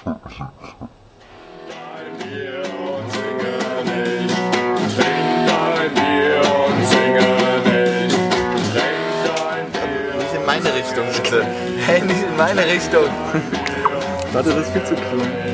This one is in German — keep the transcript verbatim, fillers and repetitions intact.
Nicht in meine Richtung, bitte. Hey, nicht in meine Richtung. Warte, das ist viel zu klein.